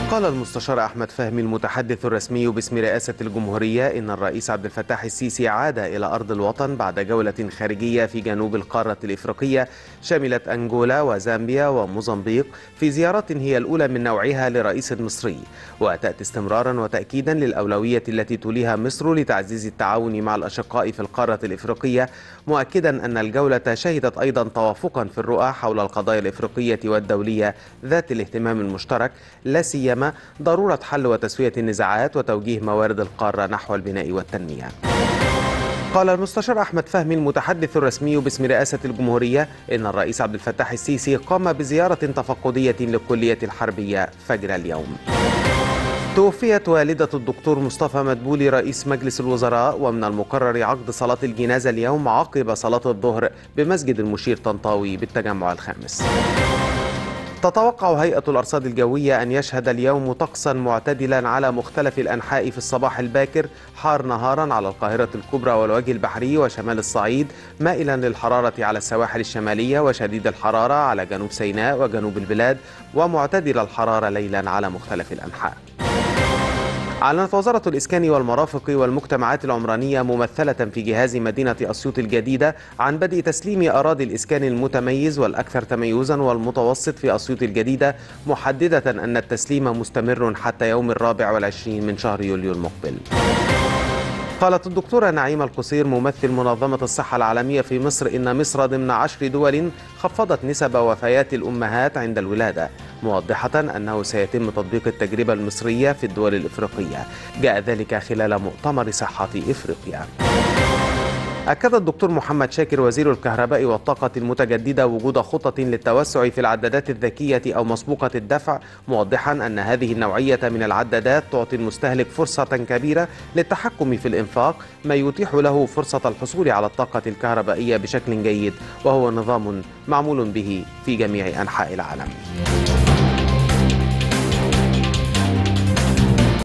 قال المستشار أحمد فهمي المتحدث الرسمي باسم رئاسة الجمهورية إن الرئيس عبد الفتاح السيسي عاد إلى أرض الوطن بعد جولة خارجية في جنوب القارة الإفريقية شملت أنغولا وزامبيا وموزمبيق، في زيارة هي الأولى من نوعها لرئيس مصري، وتأتي استمرارا وتأكيدا للأولوية التي توليها مصر لتعزيز التعاون مع الأشقاء في القارة الإفريقية، مؤكدا أن الجولة شهدت أيضا توافقا في الرؤى حول القضايا الإفريقية والدولية ذات الاهتمام المشترك، لا سيما ضرورة حل وتسوية النزاعات وتوجيه موارد القارة نحو البناء والتنمية. قال المستشار أحمد فهمي المتحدث الرسمي باسم رئاسة الجمهورية إن الرئيس عبد الفتاح السيسي قام بزيارة تفقدية للكلية الحربية فجر اليوم. توفيت والدة الدكتور مصطفى مدبولي رئيس مجلس الوزراء، ومن المقرر عقد صلاة الجنازة اليوم عقب صلاة الظهر بمسجد المشير طنطاوي بالتجمع الخامس. تتوقع هيئة الأرصاد الجوية أن يشهد اليوم طقسا معتدلا على مختلف الأنحاء في الصباح الباكر، حار نهارا على القاهرة الكبرى والوجه البحري وشمال الصعيد، مائلا للحرارة على السواحل الشمالية وشديد الحرارة على جنوب سيناء وجنوب البلاد، ومعتدل الحرارة ليلا على مختلف الأنحاء. أعلنت وزارة الإسكان والمرافق والمجتمعات العمرانية ممثلة في جهاز مدينة أسيوط الجديدة عن بدء تسليم أراضي الإسكان المتميز والأكثر تميزا والمتوسط في أسيوط الجديدة، محددة أن التسليم مستمر حتى يوم 24 من شهر يوليو المقبل. قالت الدكتورة نعيمة القصير ممثل منظمة الصحة العالمية في مصر إن مصر ضمن 10 دول خفضت نسب وفيات الأمهات عند الولادة، موضحة أنه سيتم تطبيق التجربة المصرية في الدول الإفريقية، جاء ذلك خلال مؤتمر صحة إفريقيا. أكد الدكتور محمد شاكر وزير الكهرباء والطاقة المتجددة وجود خطة للتوسع في العدادات الذكية أو مسبوقة الدفع، موضحا أن هذه النوعية من العدادات تعطي المستهلك فرصة كبيرة للتحكم في الإنفاق، ما يتيح له فرصة الحصول على الطاقة الكهربائية بشكل جيد، وهو نظام معمول به في جميع أنحاء العالم.